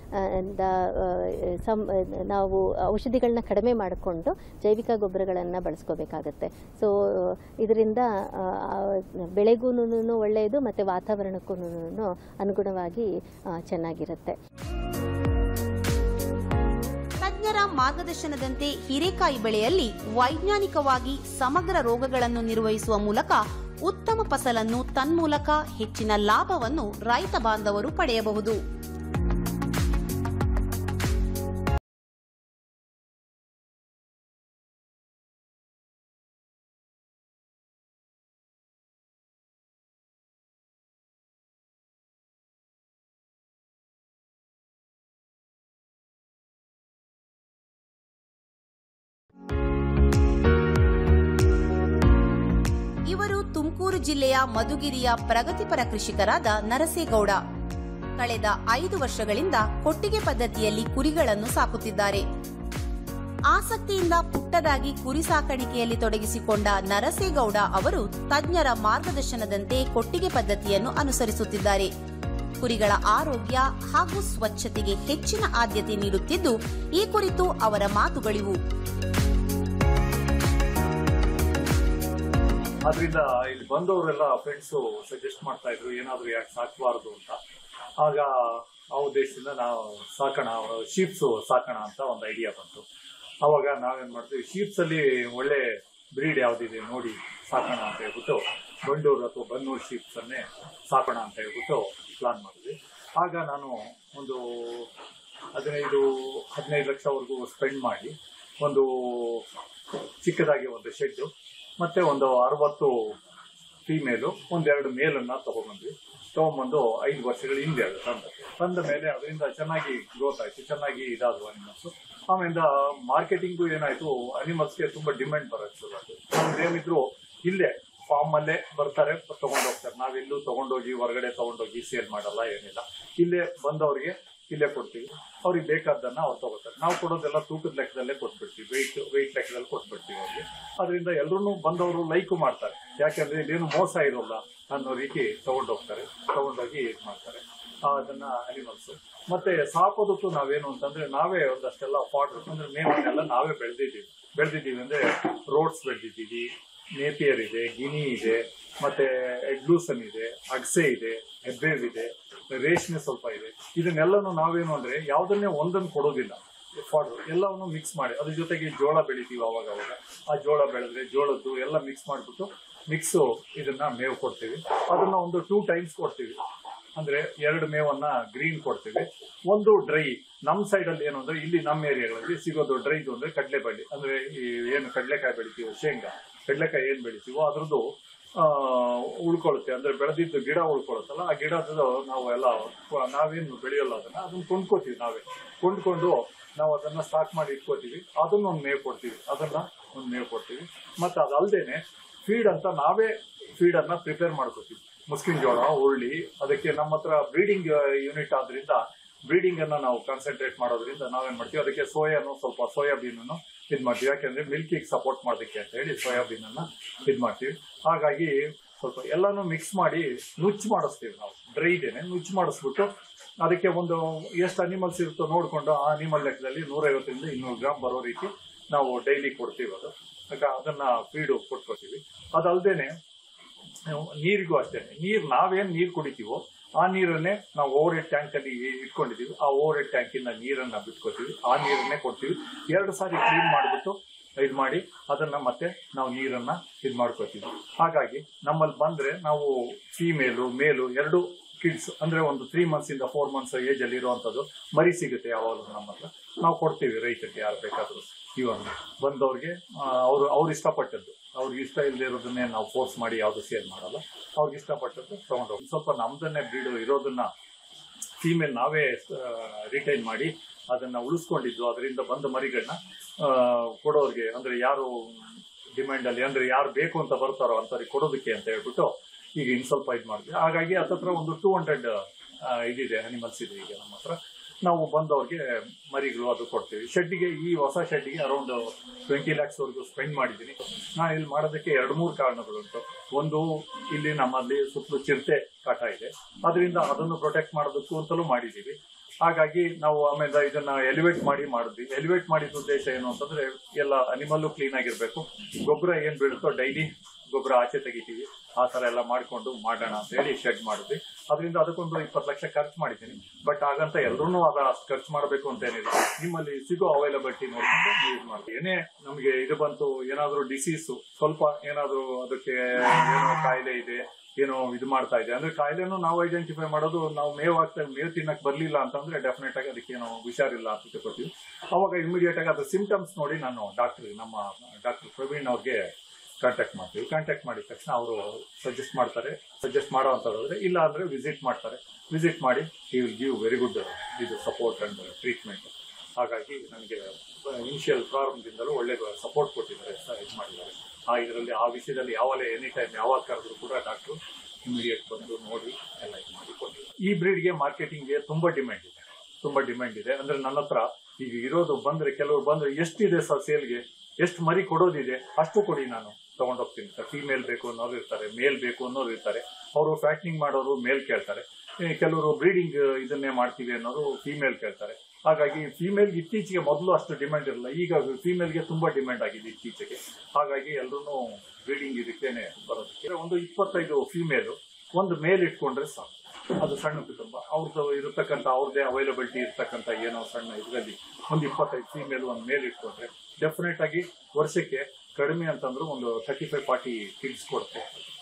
ನಾವು ಔಷಧಿಗಳನ್ನ ಕಡಿಮೆ ಮಾಡಿಕೊಂಡು ಜೈವಿಕ ಗೊಬ್ಬರಗಳನ್ನು ಬಳಸ್ಕೋಬೇಕಾಗತ್ತೆ. ಸೊ ಇದರಿಂದ ಬೆಳೆಗೂ ಒಳ್ಳೆಯದು ಮತ್ತು ವಾತಾವರಣಕ್ಕೂ ಅನುಗುಣವಾಗಿ ಚೆನ್ನಾಗಿರುತ್ತೆ. ತಜ್ಞರ ಮಾರ್ಗದರ್ಶನದಂತೆ ಹೀರೆಕಾಯಿ ಬೆಳೆಯಲ್ಲಿ ವೈಜ್ಞಾನಿಕವಾಗಿ ಸಮಗ್ರ ರೋಗಗಳನ್ನು ನಿರ್ವಹಿಸುವ ಮೂಲಕ ಉತ್ತಮ ಫಸಲನ್ನು ತನ್ಮೂಲಕ ಹೆಚ್ಚಿನ ಲಾಭವನ್ನು ರೈತ ಬಾಂಧವರು ಪಡೆಯಬಹುದು. ಇವರು ತುಮಕೂರು ಜಿಲ್ಲೆಯ ಮಧುಗಿರಿಯ ಪ್ರಗತಿಪರ ಕೃಷಿಕರಾದ ನರಸೇಗೌಡ. ಕಳೆದ 5 ವರ್ಷಗಳಿಂದ ಕೊಟ್ಟಿಗೆ ಪದ್ಧತಿಯಲ್ಲಿ ಕುರಿಗಳನ್ನು ಸಾಕುತ್ತಿದ್ದಾರೆ. ಆಸಕ್ತಿಯಿಂದ ಪುಟ್ಟದಾಗಿ ಕುರಿ ಸಾಕಾಣಿಕೆಯಲ್ಲಿ ತೊಡಗಿಸಿಕೊಂಡ ನರಸೇಗೌಡ ಅವರು ತಜ್ಞರ ಮಾರ್ಗದರ್ಶನದಂತೆ ಕೊಟ್ಟಿಗೆ ಪದ್ಧತಿಯನ್ನು ಅನುಸರಿಸುತ್ತಿದ್ದಾರೆ. ಕುರಿಗಳ ಆರೋಗ್ಯ ಹಾಗೂ ಸ್ವಚ್ಛತೆಗೆ ಹೆಚ್ಚಿನ ಆದ್ಯತೆ ನೀಡುತ್ತಿದ್ದು, ಈ ಕುರಿತು ಅವರ ಮಾತುಗಳಿವು. ಆದ್ರಿಂದ ಇಲ್ಲಿ ಬಂದವರೆಲ್ಲ ಫ್ರೆಂಡ್ಸು ಸಜೆಸ್ಟ್ ಮಾಡ್ತಾ ಇದ್ರು ಏನಾದ್ರು ಯಾಕೆ ಸಾಕಬಾರದು ಅಂತ. ಆಗ ಆ ಉದ್ದೇಶದಿಂದ ನಾವು ಶೀಪ್ಸ್ ಸಾಕೋಣ ಅಂತ ಒಂದು ಐಡಿಯಾ ಬಂತು. ಅವಾಗ ನಾವೇನ್ ಮಾಡ್ತೀವಿ, ಶೀಪ್ಸ್ ಅಲ್ಲಿ ಒಳ್ಳೆ ಬ್ರೀಡ್ ಯಾವ್ದಿದೆ ನೋಡಿ ಸಾಕೋಣ ಅಂತ ಹೇಳ್ಬಿಟ್ಟು ಬಂಡೂರು ಅಥವಾ ಬನ್ನೂರು ಶೀಪ್ಸ್ ಅನ್ನೇ ಸಾಕೋಣ ಅಂತ ಹೇಳ್ಬಿಟ್ಟು ಪ್ಲಾನ್ ಮಾಡಿದ್ವಿ. ಆಗ ನಾನು ಒಂದು 15 ಲಕ್ಷವರೆಗೂ ಸ್ಪೆಂಡ್ ಮಾಡಿ ಒಂದು ಚಿಕ್ಕದಾಗಿ ಒಂದು ಶೆಡ್ಡು ಮತ್ತೆ ಒಂದು 60 ಫೀಮೇಲು 1-2 ಮೇಲನ್ನ ತಗೊಂಡ್ಬಂದು 5 ವರ್ಷಗಳ ಹಿಂದೆ ಅದು ತಂದ ಮೇಲೆ ಅದರಿಂದ ಚೆನ್ನಾಗಿ ಗ್ರೋತ್ ಆಯ್ತು, ಚೆನ್ನಾಗಿ ಇದಾದವು ಅನಿಮಲ್ಸ್. ಆಮೇಲೆ ಮಾರ್ಕೆಟಿಂಗು ಏನಾಯ್ತು, ಅನಿಮಲ್ಸ್ಗೆ ತುಂಬಾ ಡಿಮ್ಯಾಂಡ್ ಬರೋಕ್ಕೆ ಶುರು ಆಯ್ತು. ನಮ್ದೇನಿದ್ರು ಇಲ್ಲೇ ಫಾರ್ಮ್ ಅಲ್ಲೇ ಬರ್ತಾರೆ, ತಗೊಂಡೋಗ್ತಾರೆ. ನಾವೆಲ್ಲೂ ತಗೊಂಡೋಗಿ ಹೊರಗಡೆ ತಗೊಂಡೋಗಿ ಸೇಲ್ ಮಾಡಲ್ಲ, ಏನಿಲ್ಲ. ಇಲ್ಲೇ ಬಂದವ್ರಿಗೆ ಇಲ್ಲೇ ಕೊಡ್ತೀವಿ, ಅವ್ರಿಗೆ ಬೇಕಾದ್ದನ್ನ ಅವ್ರು ತಗೋತಾರೆ. ನಾವು ಕೊಡೋದೆಲ್ಲ ತೂಕದ ಲೆಕ್ಕದಲ್ಲೇ ಕೊಟ್ಬಿಡ್ತೀವಿ, ವೆಯ್ಟ್ ಲೆಕ್ಕದಲ್ಲಿ ಕೊಟ್ಬಿಡ್ತೀವಿ ಅವ್ರಿಗೆ. ಅದರಿಂದ ಎಲ್ಲರೂ ಬಂದವರು ಲೈಕು ಮಾಡ್ತಾರೆ, ಯಾಕೆಂದ್ರೆ ಇಲ್ಲೇನು ಮೋಸ ಇರೋಲ್ಲ ಅನ್ನೋ ರೀತಿ ತಗೊಂಡೋಗಿ ಇದು ಮಾಡ್ತಾರೆ ಅದನ್ನ ಅನಿಮಲ್ಸ್. ಮತ್ತೆ ಸಾಕೋದಕ್ಕೂ ನಾವೇನು ಅಂತಂದ್ರೆ ನಾವೇ ಒಂದಷ್ಟೆಲ್ಲ ಫಾಡರ್ ಅಂದ್ರೆ ಮೇವನ್ನೆಲ್ಲ ನಾವೇ ಬೆಳೆದಿದ್ದೀವಿ ಅಂದ್ರೆ ರೋಡ್ಸ್ ಬೆಳೆದಿದ್ದೀವಿ, ನೇಪಿಯರ್ ಇದೆ, ಗಿನಿ ಇದೆ, ಮತ್ತೆ ಎಗ್ಲೂಸನ್ ಇದೆ, ಅಗ್ಸೆ ಇದೆ, ಹೆಬ್ಬೇವ್ ಇದೆ, ರೇಷ್ಮೆ ಸ್ವಲ್ಪ ಇದೆ. ಇದನ್ನೆಲ್ಲನೂ ನಾವೇನು ಅಂದ್ರೆ ಯಾವುದನ್ನೇ ಒಂದನ್ನು ಕೊಡೋದಿಲ್ಲ, ಫಾಡರ್ ಎಲ್ಲವನ್ನು ಮಿಕ್ಸ್ ಮಾಡಿ. ಅದ್ರ ಜೊತೆಗೆ ಜೋಳ ಬೆಳಿತೀವಿ ಅವಾಗ ಆ ಜೋಳ ಬೆಳೆದ್ರೆ ಜೋಳದ್ದು ಎಲ್ಲ ಮಿಕ್ಸ್ ಮಾಡಿಬಿಟ್ಟು ಇದನ್ನ ಮೇವು ಕೊಡ್ತೀವಿ. ಅದನ್ನ ಒಂದು 2 times ಕೊಡ್ತೀವಿ. ಅಂದ್ರೆ 2 ಮೇವನ್ನ ಗ್ರೀನ್ ಕೊಡ್ತೀವಿ, ಒಂದು ಡ್ರೈ. ನಮ್ಮ ಸೈಡ್ ಅಲ್ಲಿ ಏನು ಅಂದ್ರೆ ಇಲ್ಲಿ ನಮ್ಮ ಏರಿಯಾಗಳಲ್ಲಿ ಸಿಗೋದು ಡ್ರೈದು ಅಂದ್ರೆ ಕಡಲೆಬಳ್ಳಿ, ಅಂದ್ರೆ ಏನು ಕಡಲೆಕಾಯಿ ಬೆಳಿತೀವೋ, ಶೇಂಗಾ ಕಡಲೆಕಾಯಿ ಏನ್ ಬೆಳಿತೀವೋ ಅದ್ರದ್ದು ಉಳ್ಕೊಳ್ಳುತ್ತೆ. ಅಂದ್ರೆ ಬೆಳೆದಿದ್ದು ಗಿಡ ಉಳ್ಕೊಳ್ಳುತ್ತಲ್ಲ, ಆ ಗಿಡದ ನಾವೇನು ಬೆಳೆಯೋಲ್ಲ ಅದನ್ನ ಕೊಂಡ್ಕೋತೀವಿ. ಕೊಂಡ್ಕೊಂಡು ನಾವು ಅದನ್ನ ಸ್ಟಾಕ್ ಮಾಡಿ ಇಟ್ಕೋತೀವಿ. ಅದನ್ನ ಒಂದು ಮೇವು ಕೊಡ್ತೀವಿ. ಮತ್ತೆ ಅದಲ್ದೇನೆ ಫೀಡ್ ಅಂತ ನಾವೇ ಫೀಡನ್ನ ಪ್ರಿಪೇರ್ ಮಾಡ್ಕೋತೀವಿ. ಮುಸ್ಕಿನ ಜೋಳ, ಉಳ್ಳಿ, ಅದಕ್ಕೆ ನಮ್ಮ ಹತ್ರ ಬ್ರೀಡಿಂಗ್ ಯೂನಿಟ್ ಆದ್ರಿಂದ ಬ್ರೀಡಿಂಗ್ ಅನ್ನ ನಾವು ಕಾನ್ಸಂಟ್ರೇಟ್ ಮಾಡೋದ್ರಿಂದ ನಾವೇನ್ ಮಾಡ್ತೀವಿ, ಅದಕ್ಕೆ ಸ್ವಲ್ಪ ಸೋಯಾಬೀನ್ ಅನ್ನು ಮಾಡ್ತೀವಿ. ಯಾಕೆಂದ್ರೆ ಮಿಲ್ಕಿಗೆ ಸಪೋರ್ಟ್ ಮಾಡೋದಕ್ಕೆ ಅಂತ ಹೇಳಿ ಸೋಯಾಬೀನ್ ಅನ್ನ ಮಾಡ್ತೀವಿ. ಹಾಗಾಗಿ ಸ್ವಲ್ಪ ಎಲ್ಲಾನು ಮಿಕ್ಸ್ ಮಾಡಿ ನುಚ್ಚು ಮಾಡಿಸ್ತೀವಿ. ನಾವು ಡ್ರೈದೇನೆ ನುಚ್ಚು ಮಾಡಿಸ್ಬಿಟ್ಟು ಅದಕ್ಕೆ ಒಂದು ಎಷ್ಟು ಅನಿಮಲ್ಸ್ ಇರುತ್ತೋ ನೋಡಿಕೊಂಡು ಆ ಅನಿಮಲ್ ಲೆಕ್ಕದಲ್ಲಿ 150 ರಿಂದ 200 ಗ್ರಾಮ್ ಬರೋ ರೀತಿ ನಾವು ಡೈಲಿ ಕೊಡ್ತೀವಿ. ಅದನ್ನ ಫೀಡು ಕೊಟ್ಕೊತೀವಿ. ಅದಲ್ದೇನೆ ನೀರಿಗೂ ಅಷ್ಟೇ, ನಾವೇನ್ ನೀರು ಕುಡಿತೀವೋ ಆ ನೀರನ್ನೇ ನಾವು ಓವರ್ ಹೆಡ್ ಟ್ಯಾಂಕ್ ಅಲ್ಲಿ ಇಟ್ಕೊಂಡಿದೀವಿ. ಆ ಓವರ್ ಹೆಡ್ ಟ್ಯಾಂಕಿನ ನೀರನ್ನ ಬಿಟ್ಕೊತೀವಿ, ಆ ನೀರನ್ನೇ ಕೊಡ್ತೀವಿ. 2 ಸಾರಿ ಕ್ಲೀನ್ ಮಾಡಿಬಿಟ್ಟು ಇದು ಮಾಡಿ ಅದನ್ನ ಮತ್ತೆ ನಾವು ನೀರನ್ನ ಇದು ಮಾಡ್ಕೋತೀವಿ. ಹಾಗಾಗಿ ನಮ್ಮಲ್ಲಿ ಬಂದ್ರೆ ನಾವು ಫೀಮೇಲು ಮೇಲು 2 ಕಿಡ್ಸ್ ಅಂದ್ರೆ ಒಂದು 3 months ಇಂದ 4 months ಏಜ್ ಅಲ್ಲಿ ಇರುವಂತದ್ದು ಮರಿ ಸಿಗುತ್ತೆ ಯಾವಾಗಲೂ ನಮ್ಮ ಹತ್ರ. ನಾವು ಕೊಡ್ತೀವಿ ರೈತರಿಗೆ, ಯಾರು ಬೇಕಾದ್ರೂ ಇವನ್ನ ಬಂದವ್ರಿಗೆ ಅವ್ರು ಇಷ್ಟಪಟ್ಟದ್ದು, ಅವ್ರಿಗೆ ಇಷ್ಟ ಇಲ್ಲದೆ ಇರೋದನ್ನೇ ನಾವು ಫೋರ್ಸ್ ಮಾಡಿ ಯಾವ್ದು ಸೇಲ್ ಮಾಡಲ್ಲ. ಅವ್ರಿಗೆ ಇಷ್ಟಪಟ್ಟದ್ದು ತಗೊಂಡೋಗಿ ಸ್ವಲ್ಪ ನಮ್ದನ್ನೇ ಬ್ರೀಡ್ ಇರೋದನ್ನ ಫೀಮೇಲ್ ನಾವೇ ರಿಟೈನ್ ಮಾಡಿ ಅದನ್ನ ಉಳಿಸ್ಕೊಂಡಿದ್ದು, ಅದರಿಂದ ಬಂದ ಮರಿಗಳನ್ನ ಕೊಡೋರಿಗೆ ಅಂದ್ರೆ ಯಾರು ಡಿಮ್ಯಾಂಡ್ ಅಲ್ಲಿ ಅಂದ್ರೆ ಯಾರು ಬೇಕು ಅಂತ ಬರ್ತಾರೋ ಅಂತವ್ರಿಗೆ ಕೊಡೋದಕ್ಕೆ ಅಂತ ಹೇಳ್ಬಿಟ್ಟು ಈಗ ಇನ್ನು ಸ್ವಲ್ಪ ಇದು ಮಾಡಿದ್ವಿ. ಹಾಗಾಗಿ ಹತ್ತತ್ರ ಒಂದು 200 ಇದಿದೆ, ಅನಿಮಲ್ಸ್ ಇದೆ ಈಗ ನಮ್ಮ ಹತ್ರ. ನಾವು ಬಂದವ್ರಿಗೆ ಮರಿಗಳು ಅದು ಕೊಡ್ತೀವಿ. ಶೆಡ್ಡಿಗೆ, ಈ ಹೊಸ ಶೆಡ್ಡಿಗೆ ಅರೌಂಡ್ 20 lakhs ವರೆಗೂ ಸ್ಪೆಂಡ್ ಮಾಡಿದ್ದೀನಿ. ನಾನು ಇಲ್ಲಿ ಮಾಡೋದಕ್ಕೆ 2-3 ಕಾರಣಗಳುಂಟು. ಒಂದು, ಇಲ್ಲಿ ನಮ್ಮಲ್ಲಿ ಸುತ್ತಲೂ ಚಿರತೆ ಕಾಟ ಇದೆ, ಅದರಿಂದ ಅದನ್ನು ಪ್ರೊಟೆಕ್ಟ್ ಮಾಡೋದಕ್ಕೂ ಅಂತಲೂ ಮಾಡಿದ್ದೀವಿ. ಹಾಗಾಗಿ ನಾವು ಆಮೇಲೆ ಇದನ್ನ ಎಲಿವೇಟ್ ಮಾಡಿದ್ವಿ. ಎಲಿವೇಟ್ ಮಾಡಿದ ಉದ್ದೇಶ ಏನು ಅಂತಂದ್ರೆ ಎಲ್ಲ ಅನಿಮಲ್ಲು ಕ್ಲೀನ್ ಆಗಿರ್ಬೇಕು, ಗೊಬ್ಬರ ಏನ್ ಬೀಳುತ್ತೋ ಡೈಲಿ ಗೊಬ್ಬರ ಆಚೆ ತೆಗಿತೀವಿ, ಆ ತರ ಎಲ್ಲ ಮಾಡ್ಕೊಂಡು ಮಾಡೋಣ ಅಂತ ಹೇಳಿ ಶೆಡ್ ಮಾಡಿದ್ವಿ. ಅದರಿಂದ ಅದಕ್ಕೊಂದು 20 ಲಕ್ಷ ಖರ್ಚು ಮಾಡಿದ್ದೀನಿ. ಬಟ್ ಹಾಗಂತ ಎಲ್ಲರೂ ಅಷ್ಟು ಖರ್ಚು ಮಾಡಬೇಕು ಅಂತ ಏನಿಲ್ಲ, ನಿಮ್ಮಲ್ಲಿ ಸಿಗೋ ಅವೈಲಬಿಲಿಟಿ ನೋಡ್ಕೊಂಡು ಯೂಸ್ ಮಾಡ್ತೀವಿ. ಏನೇ ನಮಗೆ ಇದು ಬಂತು, ಏನಾದ್ರು ಡಿಸೀಸು, ಸ್ವಲ್ಪ ಏನಾದ್ರು ಅದಕ್ಕೆ ಏನೋ ಕಾಯಿಲೆ ಇದೆ, ಏನೋ ಇದು ಮಾಡ್ತಾ ಇದೆ ಅಂದ್ರೆ ಕಾಯಿಲೆನೂ ನಾವು ಐಡೆಂಟಿಫೈ ಮಾಡೋದು, ನಾವು ಮೇವು ತಿನ್ನಕ್ ಬರ್ಲಿಲ್ಲ ಅಂತಂದ್ರೆ ಡೆಫಿನೆಟ್ ಆಗಿ ಅದಕ್ಕೆ ಏನೋ ಹುಷಾರಿಲ್ಲ ಅಂತ ತಿಳ್ಕೊತೀವಿ. ಅವಾಗ ಇಮಿಡಿಯೇಟ್ ಆಗಿ ಅದ್ರ ಸಿಂಪ್ಟಮ್ಸ್ ನೋಡಿ ನಾನು ನಮ್ಮ ಡಾಕ್ಟರ್ ಪ್ರವೀಣ್ ಅವ್ರಿಗೆ ಕಾಂಟ್ಯಾಕ್ಟ್ ಮಾಡ್ತೀವಿ. ಕಾಂಟ್ಯಾಕ್ಟ್ ಮಾಡಿದ ತಕ್ಷಣ ಅವರು ಸಜೆಸ್ಟ್ ಮಾಡೋ ಅಂತಂದ್ರೆ, ಇಲ್ಲ ಅಂದ್ರೆ ವಿಸಿಟ್ ಮಾಡಿ he will give very good ಇದು ಸಪೋರ್ಟ್ ಅಂಡ್ ಟ್ರೀಟ್ಮೆಂಟ್. ಹಾಗಾಗಿ ನನಗೆ ಇನಿಷಿಯಲ್ ಪ್ರಾರಂಭದಿಂದಲೂ ಒಳ್ಳೆ ಸಪೋರ್ಟ್ ಕೊಟ್ಟಿದ್ದಾರೆ, ಇದು ಮಾಡಿದ್ದಾರೆ. ಇದರಲ್ಲಿ ಆ ವಿಷಯದಲ್ಲಿ ಎನಿ ಟೈಮ್ ಯಾವಾಗ ಕರೆದ್ರು ಕೂಡ ಡಾಕ್ಟ್ರು ಇಮಿಡಿಯೇಟ್ ಬಂದು ನೋಡಿ ಎಲ್ಲ ಇದು ಮಾಡಿ ಕೊಟ್ಟಿದ್ದಾರೆ. ಈ ಬ್ರೀಡ್ಗೆ ಮಾರ್ಕೆಟಿಂಗ್ಗೆ ತುಂಬಾ ಡಿಮ್ಯಾಂಡ್ ಇದೆ. ಅಂದ್ರೆ ನನ್ನ ಹತ್ರ ಈಗ ಇರೋದು ಬಂದ್ರೆ, ಕೆಲವರು ಬಂದ್ರೆ ಎಷ್ಟಿದೆ ಸರ್ ಸೇಲ್ಗೆ, ಎಷ್ಟು ಮರಿ ಕೊಡೋದಿದೆ ಅಷ್ಟು ಕೊಡಿ, ನಾನು ತಗೊಂಡೋಗ್ತೀನಿ ಸರ್. ಫೀಮೇಲ್ ಬೇಕು ಅನ್ನೋರು ಇರ್ತಾರೆ, ಮೇಲ್ ಬೇಕು ಅನ್ನೋರು ಇರ್ತಾರೆ. ಅವರು ಫ್ಯಾಟ್ನಿಂಗ್ ಮಾಡೋರು ಮೇಲ್ ಕೇಳ್ತಾರೆ, ಕೆಲವರು ಬ್ರೀಡಿಂಗ್ ಇದನ್ನೇ ಮಾಡ್ತೀವಿ ಅನ್ನೋರು ಫೀಮೇಲ್ ಕೇಳ್ತಾರೆ. ಹಾಗಾಗಿ ಫೀಮೇಲ್ ಇತ್ತೀಚೆಗೆ ಮೊದಲು ಅಷ್ಟು ಡಿಮ್ಯಾಂಡ್ ಇರಲ್ಲ, ಈಗ ಫೀಮೇಲ್ಗೆ ತುಂಬಾ ಡಿಮ್ಯಾಂಡ್ ಆಗಿದೆ ಇತ್ತೀಚೆಗೆ. ಹಾಗಾಗಿ ಎಲ್ಲರೂ ಬ್ರೀಡಿಂಗ್ ಇದಕ್ಕೇನೆ ಬರೋದಕ್ಕೆ ಒಂದು 25 ಫೀಮೇಲು, ಒಂದು ಮೇಲ್ ಇಟ್ಕೊಂಡ್ರೆ ಸಾಕು. ಅದು ಸಣ್ಣ ಕುಟುಂಬ, ಅವ್ರದ್ದು ಇರತಕ್ಕಂಥ ಅವ್ರದ್ದೇ ಅವೈಲಬಿಲಿಟಿ ಇರ್ತಕ್ಕಂಥ ಏನೋ ಸಣ್ಣ ಇದರಲ್ಲಿ ಒಂದು 25 ಫೀಮೇಲ್, ಒಂದು ಮೇಲ್ ಇಟ್ಕೊಂಡ್ರೆ ಡೆಫಿನೆಟ್ ಆಗಿ ವರ್ಷಕ್ಕೆ ಕಡಿಮೆ ಅಂತಂದ್ರೂ ಒಂದು 35-40 ಕಿಡ್ಸ್ ಕೊಡುತ್ತೆ.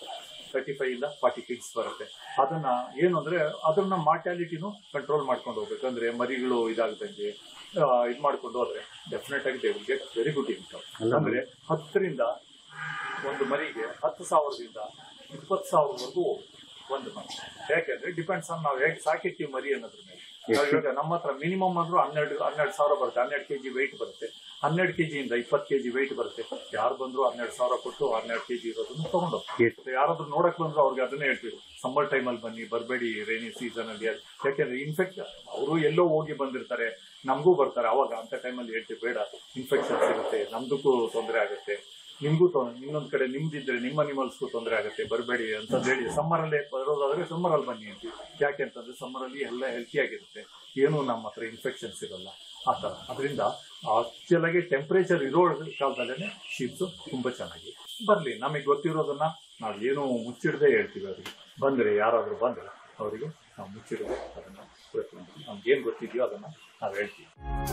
35 ಇಂದ 40 ಕಿಡ್ಸ್ ಬರುತ್ತೆ. ಅದನ್ನ ಏನು ಅಂದ್ರೆ ಅದನ್ನ ಮಾರ್ಟ್ಯಾಲಿಟಿನೂ ಕಂಟ್ರೋಲ್ ಮಾಡ್ಕೊಂಡು ಹೋಗ್ಬೇಕು. ಅಂದ್ರೆ ಮರಿಗಳು ಇದಾಗದಂಗೆ ಇದು ಮಾಡ್ಕೊಂಡು ಹೋದ್ರೆ ಡೆಫಿನೆಟ್ ಆಗಿ they will get very good income. ಅಂದ್ರೆ 10ರಿಂದ ಒಂದು ಮರಿಗೆ 10,000ದಿಂದ 20,000ವರೆಗೂ ಒಂದು ಮರಿ. ಯಾಕೆಂದ್ರೆ ಡಿಪೆಂಡ್ಸ್ ಆನ್ ನಾವು ಹೇಗೆ ಸಾಕಿರ್ತೀವಿ ಮರಿ ಅನ್ನೋದ್ರ ಮೇಲೆ. ಇವಾಗ ನಮ್ಮ ಹತ್ರ ಮಿನಿಮಮ್ ಅಂದ್ರೂ 12,000 ಬರುತ್ತೆ, 12 kg ವೆಯ್ಟ್ ಬರುತ್ತೆ. 12 kgಯಿಂದ 20 kg ವೆಯ್ಟ್ ಬರುತ್ತೆ. ಯಾರು ಬಂದ್ರು 12,000 ಕೊಟ್ಟು 12 kg ಇರೋದನ್ನು ತಗೊಂಡೋಗ್ತೀವಿ. ಯಾರಾದ್ರೂ ನೋಡಕ್ ಬಂದ್ರು ಅವ್ರಿಗೆ ಅದನ್ನೇ ಹೇಳ್ತೀವಿ, ಸಮ್ಮರ್ ಟೈಮಲ್ಲಿ ಬನ್ನಿ, ಬರಬೇಡಿ ರೈನಿ ಸೀಸನ್ ಅಲ್ಲಿ. ಯಾಕೆಂದ್ರೆ ಇನ್ಫೆಕ್ಟ್ ಅವರು ಎಲ್ಲೋ ಹೋಗಿ ಬಂದಿರ್ತಾರೆ, ನಮಗೂ ಬರ್ತಾರೆ, ಅವಾಗ ಅಂತ ಟೈಮಲ್ಲಿ ಹೇಳ್ತೀವಿ ಬೇಡ, ಇನ್ಫೆಕ್ಷನ್ಸ್ ಇರುತ್ತೆ, ನಮ್ದಕ್ಕೂ ತೊಂದರೆ ಆಗುತ್ತೆ, ನಿಮ್ಗೂ ಇನ್ನೊಂದ್ ಕಡೆ ನಿಮ್ದಿದ್ರೆ ನಿಮ್ಮ ಅನಿಮಲ್ಸ್ಗೂ ತೊಂದರೆ ಆಗುತ್ತೆ, ಬರಬೇಡಿ ಅಂತ ಹೇಳಿ ಸಮ್ಮರಲ್ಲೇ ಬರೋದಾದ್ರೆ ಸಮ್ಮರಲ್ಲಿ ಬನ್ನಿ ಅಂತೀವಿ. ಯಾಕೆ ಅಂತಂದ್ರೆ ಸಮ್ಮರಲ್ಲಿ ಎಲ್ಲ ಹೆಲ್ತಿ ಆಗಿರುತ್ತೆ, ಏನು ನಮ್ಮ ಹತ್ರ ಇನ್ಫೆಕ್ಷನ್ಸ್ ಇರಲ್ಲ ಆ ಥರ. ಅದರಿಂದ ಆಕ್ಚುಲಾಗಿ ಟೆಂಪರೇಚರ್ ಇರೋ ಕಾಲದಲ್ಲೇ ಶೀಪ್ಸು ತುಂಬಾ ಚೆನ್ನಾಗಿ ಬರಲಿ. ನಮಗೆ ಗೊತ್ತಿರೋದನ್ನ ನಾವು ಏನು ಮುಚ್ಚಿಡದೆ ಹೇಳ್ತೀವಿ ಅವರಿಗೆ. ಬಂದರೆ ಯಾರಾದರೂ ಬಂದರೆ ಅವರಿಗೆ ನಾವು ಮುಚ್ಚಿಡದೆ ಅದನ್ನ ನಮ್ಗೇನು ಗೊತ್ತಿದೆಯೋ ಅದನ್ನ ನಾವು ಹೇಳ್ತೀವಿ.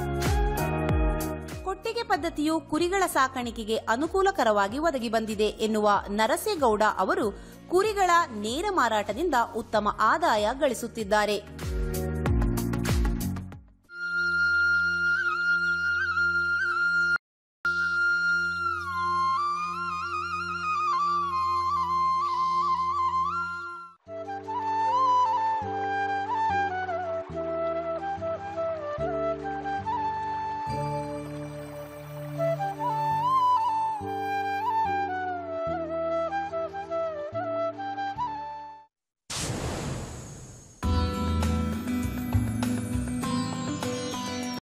ಕೊಟ್ಟಿಗೆ ಪದ್ಧತಿಯು ಕುರಿಗಳ ಸಾಕಾಣಿಕೆಗೆ ಅನುಕೂಲಕರವಾಗಿ ಒದಗಿ ಬಂದಿದೆ ಎನ್ನುವ ನರಸೇಗೌಡ ಅವರು ಕುರಿಗಳ ನೇರ ಮಾರಾಟದಿಂದ ಉತ್ತಮ ಆದಾಯ ಗಳಿಸುತ್ತಿದ್ದಾರೆ.